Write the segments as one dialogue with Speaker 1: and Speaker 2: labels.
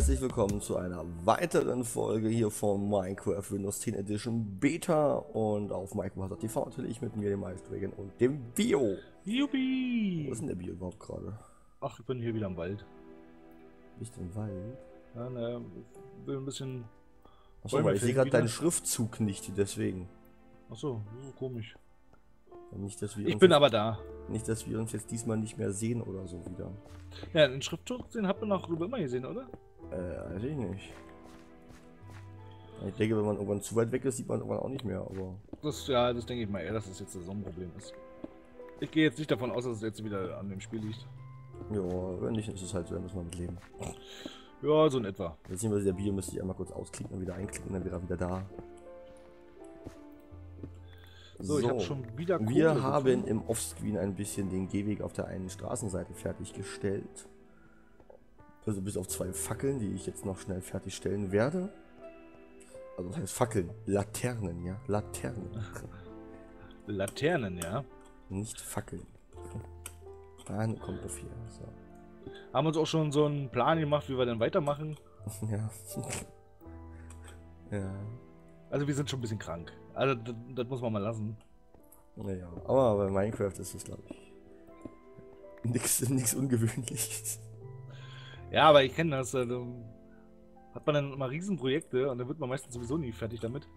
Speaker 1: herzlich willkommen zu einer weiteren Folge hier von Minecraft Windows 10 Edition Beta und auf Minecraft TV natürlich mit mir, dem Ice Dragon und dem Bio.
Speaker 2: Juppie!
Speaker 1: Wo ist denn der Bio überhaupt gerade?
Speaker 2: Ach, ich bin hier wieder im Wald.
Speaker 1: Bist du im Wald?
Speaker 2: Ja, ne, ich will ein bisschen.
Speaker 1: Achso, weil ich sehe gerade deinen Schriftzug nicht, deswegen.
Speaker 2: Achso, das ist komisch.
Speaker 1: Nicht, dass wir
Speaker 2: Ich bin
Speaker 1: jetzt,
Speaker 2: aber da.
Speaker 1: nicht, dass wir uns jetzt diesmal nicht mehr sehen oder so wieder.
Speaker 2: Ja, den Schriftzug, den habt ihr noch immer gesehen, oder?
Speaker 1: Weiß ich nicht. Ich denke, wenn man irgendwann zu weit weg ist, sieht man irgendwann auch nicht mehr, aber...
Speaker 2: Das, ja, das denke ich mal eher, dass das jetzt so ein Problem ist. Ich gehe jetzt nicht davon aus, dass es jetzt wieder an dem Spiel liegt.
Speaker 1: Ja, wenn nicht, ist es halt so, dann muss man mit leben.
Speaker 2: Ja, so in etwa.
Speaker 1: Beziehungsweise der Bio müsste ich einmal kurz ausklicken und wieder einklicken, dann wäre er wieder da.
Speaker 2: So, ich habe schon wieder Kohle
Speaker 1: wir haben
Speaker 2: gefunden.
Speaker 1: im Offscreen ein bisschen den Gehweg auf der einen Straßenseite fertiggestellt. Also bis auf 2 Fackeln, die ich jetzt noch schnell fertigstellen werde. Also das heißt Fackeln, Laternen, ja, Laternen.
Speaker 2: Laternen, ja.
Speaker 1: Nicht Fackeln. Ah, nun kommt auf hier. So.
Speaker 2: Haben uns auch schon so einen Plan gemacht, wie wir dann weitermachen.
Speaker 1: Ja. Ja.
Speaker 2: Also wir sind schon ein bisschen krank. Also das muss man mal lassen.
Speaker 1: Naja, aber bei Minecraft ist es, glaube ich, nichts Ungewöhnliches.
Speaker 2: Ja, aber ich kenne das. Hat man dann immer Riesenprojekte und dann wird man meistens sowieso nie fertig damit.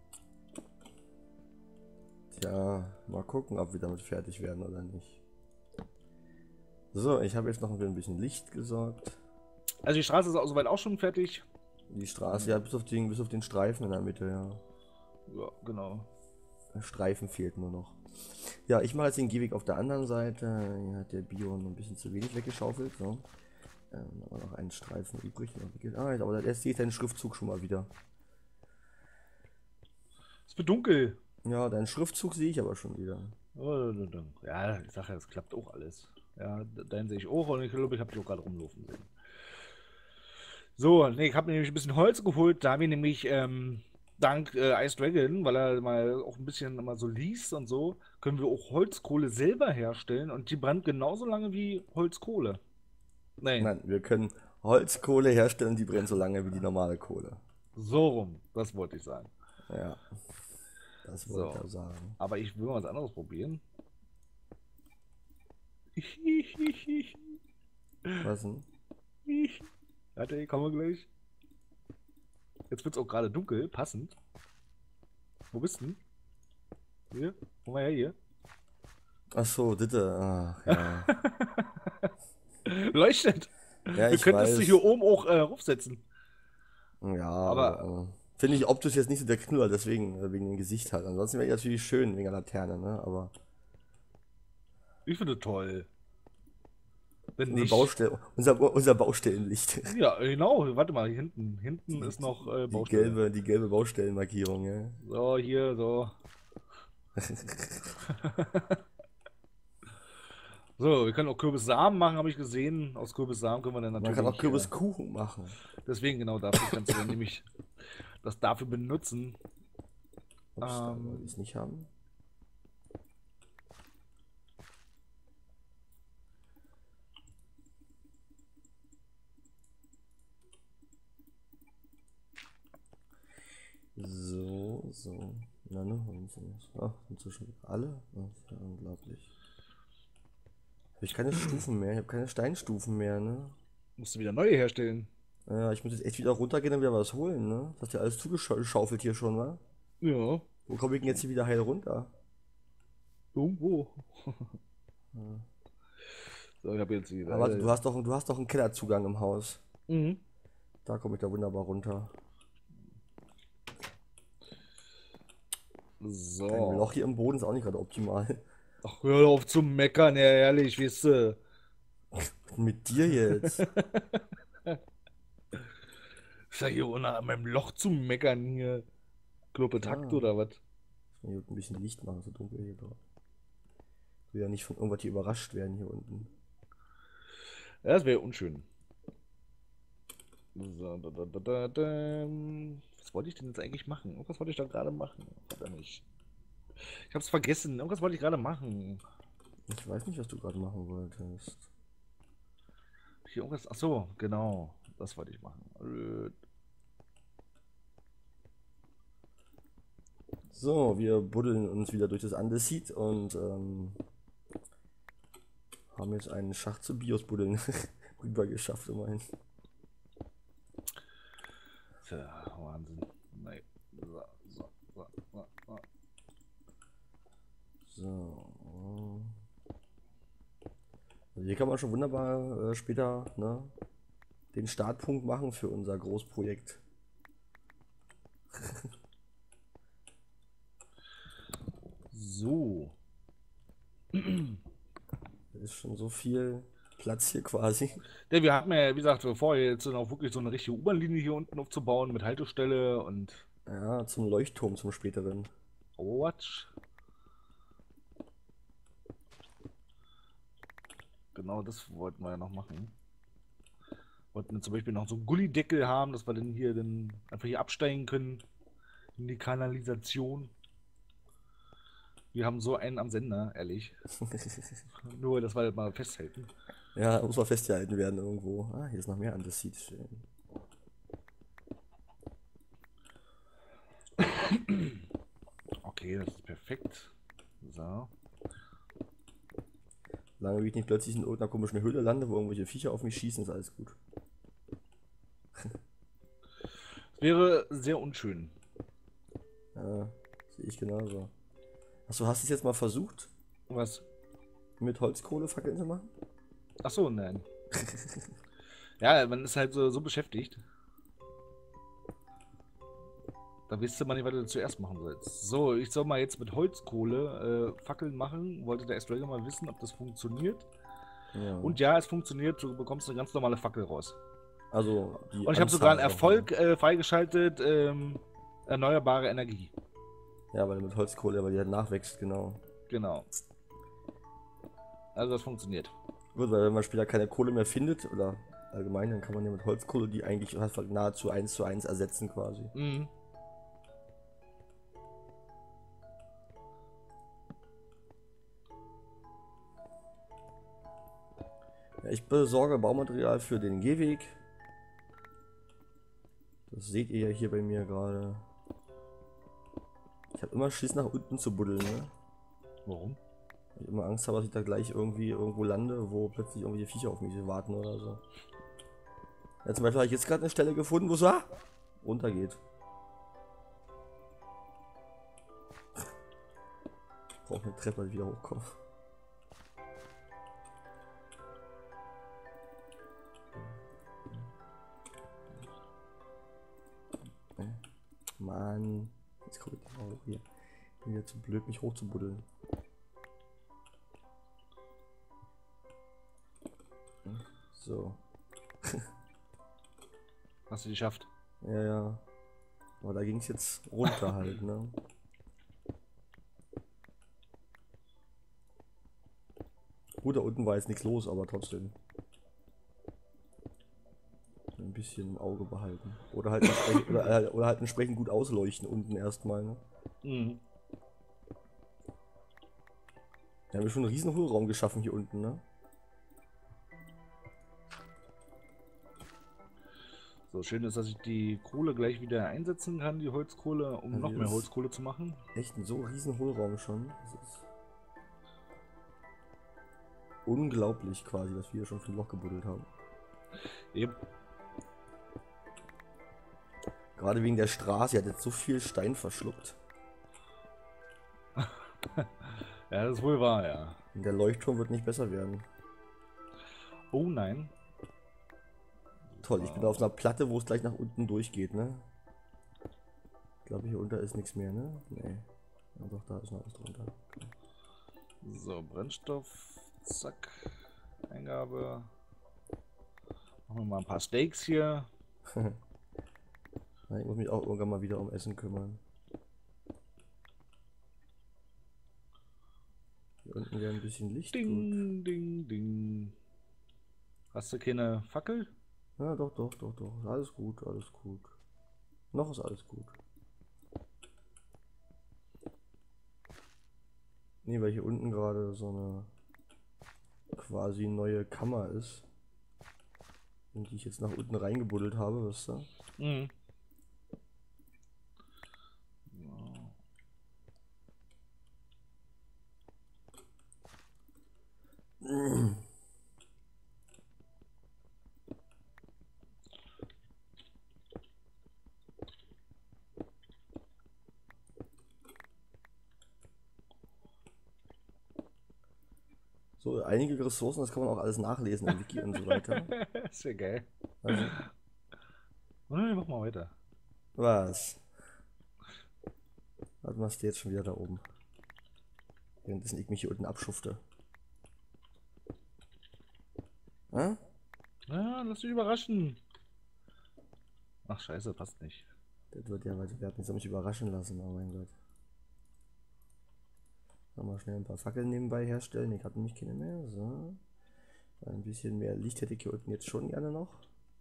Speaker 1: Tja, mal gucken, ob wir damit fertig werden oder nicht. So, ich habe jetzt noch ein bisschen Licht gesorgt.
Speaker 2: Also die Straße ist auch soweit auch schon fertig.
Speaker 1: Die Straße, ja, bis auf den Streifen in der Mitte, ja.
Speaker 2: Ja, genau.
Speaker 1: Der Streifen fehlt nur noch. Ja, ich mache jetzt den Gehweg auf der anderen Seite. Hier hat der Bio noch ein bisschen zu wenig weggeschaufelt. So. Aber noch einen Streifen übrig. Ah, aber da sehe ich deinen Schriftzug schon mal wieder.
Speaker 2: Es wird dunkel.
Speaker 1: Ja, deinen Schriftzug sehe ich aber schon wieder.
Speaker 2: Ja, ich sage ja, es klappt auch alles. Ja, deinen sehe ich auch und ich glaube, ich habe dich auch gerade rumlaufen sehen. So, nee, ich habe mir nämlich ein bisschen Holz geholt, da wir nämlich dank Ice Dragon, weil er mal auch ein bisschen mal so liest und so, können wir auch Holzkohle selber herstellen und die brennt genauso lange wie Holzkohle.
Speaker 1: Nein, wir können Holzkohle herstellen, die brennt so lange wie die normale Kohle.
Speaker 2: So rum, das wollte ich sagen.
Speaker 1: Ja, das wollte er sagen.
Speaker 2: Aber ich will mal was anderes probieren.
Speaker 1: Was denn?
Speaker 2: Warte, ich komme gleich. Jetzt wird es auch gerade dunkel, passend. Wo bist du? Hier? Komm mal her, hier.
Speaker 1: Achso, bitte. Ach, ja.
Speaker 2: Leuchtet!
Speaker 1: Ja,
Speaker 2: Du
Speaker 1: ich
Speaker 2: könntest
Speaker 1: weiß.
Speaker 2: dich hier oben auch raufsetzen.
Speaker 1: Ja,
Speaker 2: Aber
Speaker 1: finde ich optisch jetzt nicht so der Knüller, deswegen, wegen dem Gesicht halt. Ansonsten wäre ich natürlich schön wegen der Laterne, ne? Aber
Speaker 2: ich finde toll. Wenn
Speaker 1: unsere
Speaker 2: nicht.
Speaker 1: unser Baustellenlicht.
Speaker 2: Ja, genau. Warte mal, hier hinten. Hinten ist noch Baustelle.
Speaker 1: Die gelbe Baustellenmarkierung, ja.
Speaker 2: So, hier, so. So, wir können auch Kürbissamen machen, habe ich gesehen. Aus Kürbissamen können wir dann
Speaker 1: Man
Speaker 2: natürlich.
Speaker 1: kann auch Kürbiskuchen machen.
Speaker 2: Deswegen genau dafür kannst du dann nämlich das dafür benutzen.
Speaker 1: Ups, da wollte ich es nicht haben. So. Na, ne? Ach, inzwischen alle? Das ist ja unglaublich. Habe ich keine Stufen mehr. Ich habe keine Steinstufen mehr, ne?
Speaker 2: Musst du wieder neue herstellen.
Speaker 1: Ja, ich muss jetzt echt wieder runtergehen und wieder was holen, ne? Das hast ja alles zugeschaufelt hier schon, wa?
Speaker 2: Ja.
Speaker 1: Wo komme ich denn jetzt hier wieder heil runter?
Speaker 2: Irgendwo. So, ich habe jetzt wieder.
Speaker 1: Aber warte, du hast doch einen Kellerzugang im Haus.
Speaker 2: Mhm.
Speaker 1: Da komme ich da wunderbar runter.
Speaker 2: So.
Speaker 1: Ein Loch hier im Boden ist auch nicht gerade optimal.
Speaker 2: Ach, hör auf zu meckern, ja, ehrlich, weißt du.
Speaker 1: Mit dir jetzt.
Speaker 2: Ist ja hier unten an meinem Loch zu meckern hier. Kloppetakt
Speaker 1: Ja.
Speaker 2: oder was?
Speaker 1: Ich will ein bisschen Licht machen, so dunkel hier drauf. Ich will ja nicht von irgendwas hier überrascht werden hier unten.
Speaker 2: Ja, das wäre unschön. So, was wollte ich denn jetzt eigentlich machen? Irgendwas wollte ich da gerade machen. Oder nicht? Ich hab's vergessen. Irgendwas wollte ich gerade machen.
Speaker 1: Ich weiß nicht, was du gerade machen wolltest.
Speaker 2: Hier irgendwas. Ach so, genau. das wollte ich machen.
Speaker 1: So, wir buddeln uns wieder durch das Andesit und haben jetzt einen Schacht zu Bios-Buddeln rüber geschafft, immerhin.
Speaker 2: Tja, Wahnsinn. Nee. So, so, so, so, so.
Speaker 1: So. Also hier kann man schon wunderbar später, ne, den Startpunkt machen für unser Großprojekt.
Speaker 2: So.
Speaker 1: Da ist schon so viel Platz hier quasi.
Speaker 2: Ja, wir hatten ja, wie gesagt, vorher jetzt noch wirklich so eine richtige U-Bahn-Linie hier unten aufzubauen mit Haltestelle und
Speaker 1: Ja, zum Leuchtturm, zum späteren.
Speaker 2: Overwatch. Genau das wollten wir ja noch machen. Wollten wir zum Beispiel noch so einen Gullideckel haben, dass wir dann hier dann einfach hier absteigen können in die Kanalisation. Wir haben so einen am Sender, ehrlich. Nur, dass wir das mal festhalten.
Speaker 1: Ja, muss mal festgehalten werden irgendwo. Ah, hier ist noch mehr Andesit stehen.
Speaker 2: Okay, das ist perfekt. So.
Speaker 1: Solange ich nicht plötzlich in irgendeiner komischen Höhle lande, wo irgendwelche Viecher auf mich schießen, ist alles gut.
Speaker 2: Wäre sehr unschön.
Speaker 1: Ja, sehe ich genauso. Achso, hast du es jetzt mal versucht,
Speaker 2: Was?
Speaker 1: mit Holzkohle Fackeln zu machen?
Speaker 2: Ach so, nein. Ja, man ist halt so beschäftigt. Da weißt du mal nicht, was du zuerst machen sollst. So, ich soll mal jetzt mit Holzkohle Fackeln machen. Wollte der Astrager mal wissen, ob das funktioniert.
Speaker 1: Ja.
Speaker 2: Und ja, es funktioniert. Du bekommst eine ganz normale Fackel raus.
Speaker 1: Also, die
Speaker 2: Und ich habe sogar einen
Speaker 1: Anzahl
Speaker 2: Erfolg freigeschaltet. Erneuerbare Energie.
Speaker 1: Ja, weil mit Holzkohle, weil die halt nachwächst, genau.
Speaker 2: Genau. Also das funktioniert.
Speaker 1: Gut, weil wenn man später keine Kohle mehr findet, oder allgemein, dann kann man ja mit Holzkohle die eigentlich nahezu 1:1 ersetzen quasi.
Speaker 2: Mhm.
Speaker 1: Ja, ich besorge Baumaterial für den Gehweg. Das seht ihr ja hier bei mir gerade. Ich habe immer Schiss nach unten zu buddeln, ne?
Speaker 2: Warum?
Speaker 1: Weil ich immer Angst habe, dass ich da gleich irgendwie irgendwo lande, wo plötzlich irgendwelche Viecher auf mich warten oder so. Ja, zum Beispiel habe ich jetzt gerade eine Stelle gefunden, wo es runtergeht. Ich brauche eine Treppe, dass ich wieder hochkomme. Mann, jetzt komme ich auch hier. Ich bin wieder zu blöd, mich hochzubuddeln. So.
Speaker 2: Hast du die geschafft?
Speaker 1: Ja, ja. Aber da ging es jetzt runter halt, ne? Gut, da unten war jetzt nichts los, aber trotzdem. Ein bisschen im Auge behalten. Oder halt entsprechend, oder halt entsprechend gut ausleuchten unten erstmal, ne?
Speaker 2: Mhm.
Speaker 1: Wir haben ja schon einen riesen Hohlraum geschaffen hier unten, ne?
Speaker 2: So, schön ist, dass ich die Kohle gleich wieder einsetzen kann, die Holzkohle, um
Speaker 1: Also
Speaker 2: noch mehr
Speaker 1: das-
Speaker 2: Holzkohle zu machen.
Speaker 1: Echt ein so riesen Hohlraum schon. Das ist unglaublich quasi, dass wir hier schon viel Loch gebuddelt haben.
Speaker 2: Eben.
Speaker 1: Gerade wegen der Straße, die hat jetzt so viel Stein verschluckt.
Speaker 2: Ja, das ist wohl wahr, ja.
Speaker 1: Und der Leuchtturm wird nicht besser werden.
Speaker 2: Oh nein.
Speaker 1: Toll, ich bin auf einer Platte, wo es gleich nach unten durchgeht, ne? Ich glaube, hier unter ist nichts mehr, ne? Nee. Ja, doch, da ist noch was drunter. Okay.
Speaker 2: So, Brennstoff. Zack. Eingabe. Machen wir mal ein paar Steaks hier.
Speaker 1: Ja, ich muss mich auch irgendwann mal wieder um Essen kümmern. Hier unten wäre ein bisschen Licht. Gut.
Speaker 2: Ding, ding, ding. Hast du keine Fackel?
Speaker 1: Ja, doch, doch, doch, doch. Ist alles gut, alles gut. Noch ist alles gut. Nee, weil hier unten gerade so eine quasi neue Kammer ist. Und die ich jetzt nach unten reingebuddelt habe, weißt du?
Speaker 2: Mhm.
Speaker 1: So, einige Ressourcen, das kann man auch alles nachlesen im Wiki und so weiter.
Speaker 2: Ist ja geil.
Speaker 1: Also,
Speaker 2: Nee, mach mal weiter.
Speaker 1: was? Was machst du jetzt schon wieder da oben? Währenddessen ich mich hier unten abschufte. Hä?
Speaker 2: Ja, lass dich überraschen. Ach, scheiße, passt nicht.
Speaker 1: Das wird ja weiter werden. Ich soll mich überraschen lassen, oh mein Gott. Mal schnell ein paar Fackeln nebenbei herstellen. Ich habe nämlich keine mehr. So. Ein bisschen mehr Licht hätte ich hier unten jetzt schon gerne noch.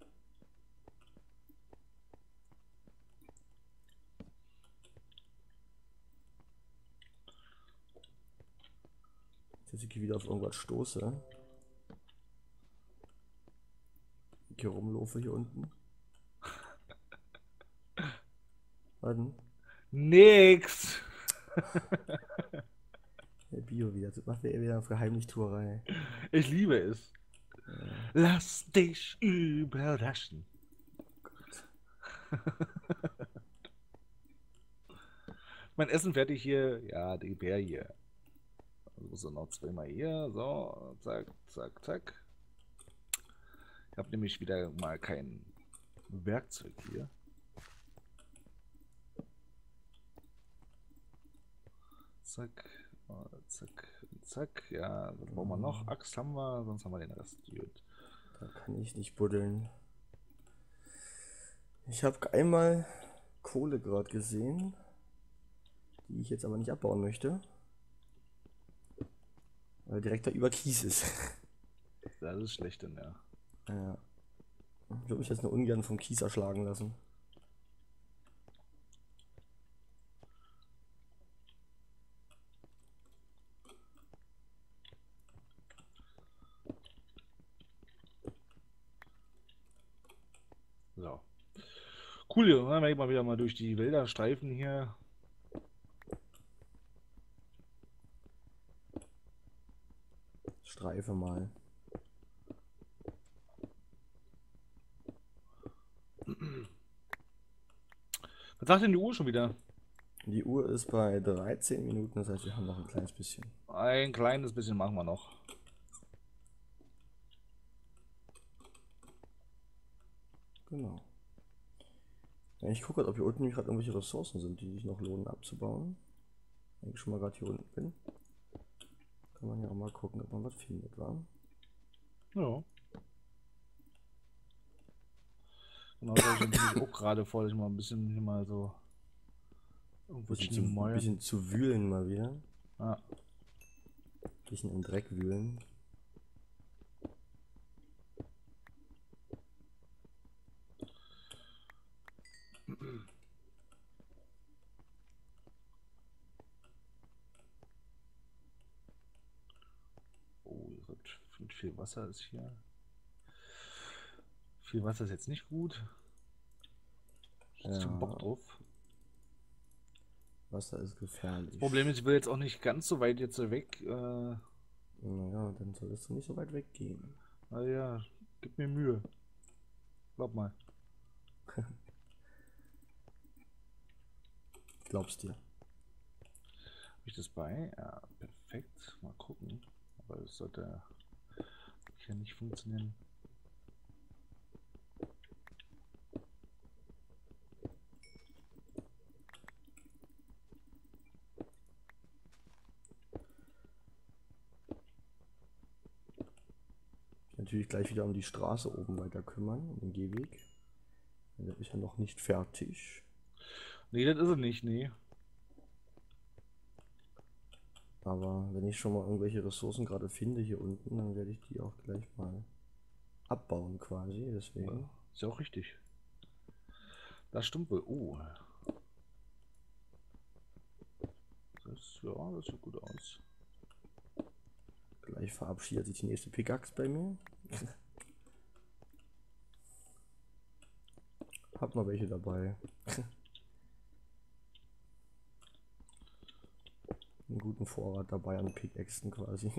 Speaker 1: Dass ich hier wieder auf irgendwas stoße. Ich hier rumlaufe hier unten. Warten.
Speaker 2: Nix.
Speaker 1: Der Bio wieder. Das macht mir wieder eine Verheimlichtuerei.
Speaker 2: Ich liebe es. Lass dich überraschen. Mein Essen fertig hier. Ja, die Bär hier. Also noch zweimal hier. So, zack, zack, zack. Ich habe nämlich wieder mal kein Werkzeug hier. Zack, zack, zack. Ja, was brauchen wir noch? Axt haben wir, sonst haben wir den Rest. Gut.
Speaker 1: Da kann ich nicht buddeln. Ich habe einmal Kohle gerade gesehen, die ich jetzt aber nicht abbauen möchte. Weil direkt da über Kies ist.
Speaker 2: Das ist schlecht, denn ja.
Speaker 1: Ja. Ich würde mich jetzt nur ungern vom Kies erschlagen lassen.
Speaker 2: So. Cool, hier. Dann werden wir mal wieder mal durch die Wälder streifen hier.
Speaker 1: Streife mal.
Speaker 2: Was sagt denn die Uhr schon wieder?
Speaker 1: Die Uhr ist bei 13 Minuten, das heißt, wir haben noch ein kleines bisschen.
Speaker 2: Ein kleines bisschen machen wir noch.
Speaker 1: Genau. Ja, ich gucke, ob hier unten gerade irgendwelche Ressourcen sind, die sich noch lohnen abzubauen. Wenn ich schon mal gerade hier unten bin, kann man ja auch mal gucken, ob man was findet, wa?
Speaker 2: Ja. Genau, da bin ich auch gerade vor, dass ich mal ein bisschen hier mal so irgendwo
Speaker 1: Ein bisschen zu wühlen mal wieder.
Speaker 2: Ja.
Speaker 1: Ein bisschen im Dreck wühlen.
Speaker 2: Oh, viel Wasser ist hier. Viel Wasser ist jetzt nicht gut. Ich hab schon Bock drauf.
Speaker 1: Wasser ist gefährlich.
Speaker 2: Das Problem ist, ich will jetzt auch nicht ganz so weit jetzt weg.
Speaker 1: Naja, dann solltest du nicht so weit weggehen.
Speaker 2: Naja, gib mir Mühe. Glaub mal.
Speaker 1: Glaubst dir.
Speaker 2: Habe ich das bei? Ja, perfekt. Mal gucken. Aber das sollte hier nicht funktionieren.
Speaker 1: Natürlich gleich wieder um die Straße oben weiter kümmern, um den Gehweg. Der ist ja noch nicht fertig.
Speaker 2: Nee, das ist es nicht, nee.
Speaker 1: Aber wenn ich schon mal irgendwelche Ressourcen gerade finde hier unten, dann werde ich die auch gleich mal abbauen quasi. Deswegen.
Speaker 2: Ja, ist ja auch richtig. Das stimmt wohl. Oh. Das sieht gut aus.
Speaker 1: Gleich verabschiedet sich die nächste Pickaxe bei mir. Hab noch welche dabei. Einen guten Vorrat dabei an Pickaxen quasi.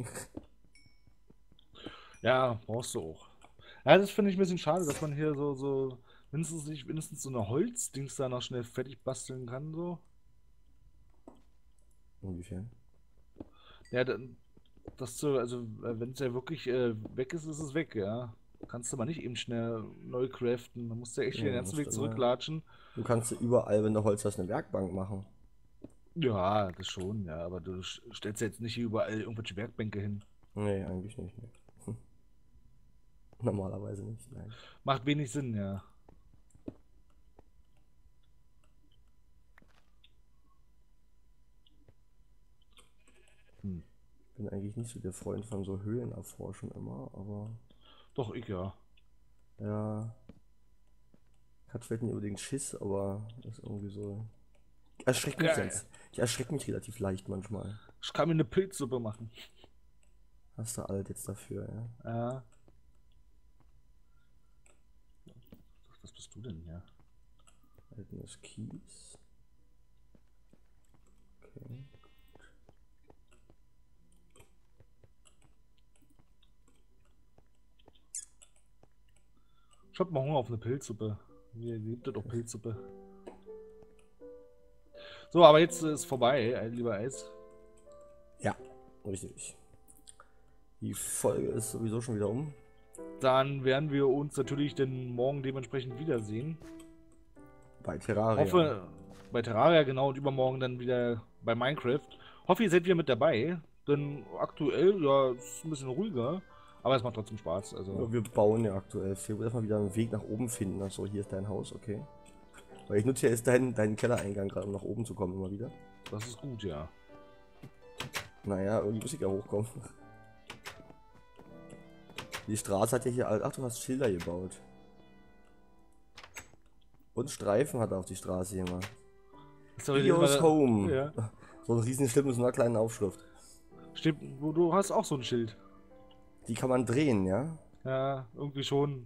Speaker 2: Ja, brauchst du auch. Ja, das finde ich ein bisschen schade, dass man hier so mindestens so eine Holzdings da noch schnell fertig basteln kann, so.
Speaker 1: Inwiefern?
Speaker 2: Ja, dass du, also wenn es ja wirklich weg ist, ist es weg, ja. Kannst du mal nicht eben schnell neu craften. Da musst du ja echt den
Speaker 1: Ja,
Speaker 2: ganzen
Speaker 1: das
Speaker 2: Weg
Speaker 1: stimmt, ja.
Speaker 2: zurücklatschen.
Speaker 1: Du kannst überall, wenn du Holz hast, eine Werkbank machen.
Speaker 2: Ja, das schon, ja, aber du stellst ja jetzt nicht hier überall irgendwelche Werkbänke hin.
Speaker 1: Nee, eigentlich nicht. Nee. Normalerweise nicht, nein.
Speaker 2: Macht wenig Sinn, ja. Hm.
Speaker 1: Bin eigentlich nicht so der Freund von so Höhlenerforschen immer, aber
Speaker 2: Doch, ich ja.
Speaker 1: ja. Hat vielleicht nicht unbedingt Schiss, aber das ist irgendwie so. Erschreckt mich
Speaker 2: Geil.
Speaker 1: jetzt. Ich erschrecke mich relativ leicht manchmal.
Speaker 2: Ich kann mir eine Pilzsuppe machen.
Speaker 1: Hast du alt jetzt dafür, ja?
Speaker 2: Ja. Was bist du denn, ja?
Speaker 1: Altenes Kies. Okay.
Speaker 2: Ich hab mal Hunger auf eine Pilzsuppe. Mir gibt es doch Pilzsuppe. So, aber jetzt ist vorbei, lieber Eis.
Speaker 1: Ja, richtig. Die Folge ist sowieso schon wieder um.
Speaker 2: Dann werden wir uns natürlich dann morgen dementsprechend wiedersehen.
Speaker 1: Bei Terraria.
Speaker 2: Hoffe, bei Terraria genau und übermorgen dann wieder bei Minecraft. Hoffe, ihr seid wieder mit dabei. Denn aktuell, ja, ist ein bisschen ruhiger. Aber es macht trotzdem Spaß. Also.
Speaker 1: Ja, wir bauen ja aktuell. Ich will erstmal wieder einen Weg nach oben finden. Achso, hier ist dein Haus, okay. Weil ich nutze ja jetzt deinen Kellereingang gerade, um nach oben zu kommen immer wieder.
Speaker 2: Das ist gut, ja.
Speaker 1: Naja, irgendwie muss ich ja hochkommen. Die Straße hat ja hier alt. Ach, du hast Schilder gebaut. Und Streifen hat er auf die Straße gemacht. Bios Home.
Speaker 2: Ja.
Speaker 1: So ein riesen Schild mit so einer kleinen Aufschrift.
Speaker 2: Stimmt, du hast auch so ein Schild.
Speaker 1: Die kann man drehen, ja?
Speaker 2: Ja, irgendwie schon.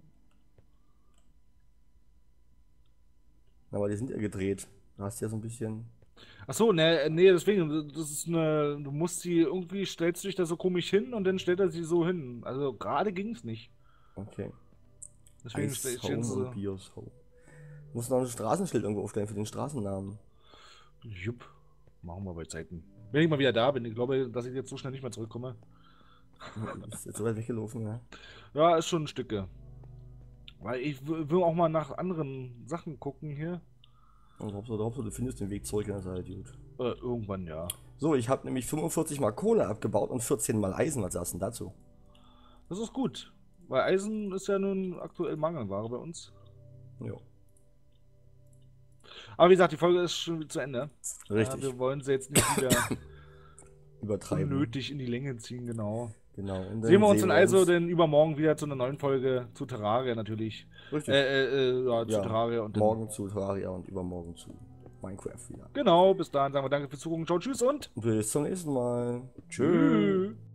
Speaker 1: Aber die sind ja gedreht. Da hast du ja so ein bisschen.
Speaker 2: Achso, ne, nee, deswegen, das ist eine, du musst sie irgendwie, stellst du dich da so komisch hin und dann stellt er sie so hin. Also gerade ging es nicht.
Speaker 1: Okay.
Speaker 2: Deswegen
Speaker 1: Ice
Speaker 2: stehen
Speaker 1: Home
Speaker 2: sie so.
Speaker 1: und Bios Home. Du musst noch ein Straßenschild irgendwo aufstellen für den Straßennamen.
Speaker 2: Jupp, machen wir bei Zeiten. Wenn ich mal wieder da bin, ich glaube, dass ich jetzt so schnell nicht mehr zurückkomme.
Speaker 1: Du bist jetzt so weit weggelaufen, ja?
Speaker 2: Ja, ist schon ein Stücke. Weil ich will auch mal nach anderen Sachen gucken hier.
Speaker 1: Und Hauptsache, du findest den Weg zurück in der Seite, gut.
Speaker 2: Irgendwann, ja.
Speaker 1: So, ich habe nämlich 45 mal Kohle abgebaut und 14 mal Eisen. Was sagst du denn dazu?
Speaker 2: Das ist gut. Weil Eisen ist ja nun aktuell Mangelware bei uns.
Speaker 1: Ja.
Speaker 2: Aber wie gesagt, die Folge ist schon zu Ende.
Speaker 1: Richtig.
Speaker 2: Wir wollen sie jetzt nicht wieder
Speaker 1: Übertreiben.
Speaker 2: unnötig in die Länge ziehen, genau.
Speaker 1: Genau. Und
Speaker 2: Sehen wir uns dann also denn übermorgen wieder zu einer neuen Folge zu Terraria natürlich.
Speaker 1: Richtig.
Speaker 2: Ja, zu
Speaker 1: Ja,
Speaker 2: Terraria und dann.
Speaker 1: morgen zu Terraria und übermorgen zu Minecraft wieder.
Speaker 2: Genau, bis dahin sagen wir danke fürs Zugucken. Ciao, tschüss und
Speaker 1: Bis zum nächsten Mal.
Speaker 2: tschüss.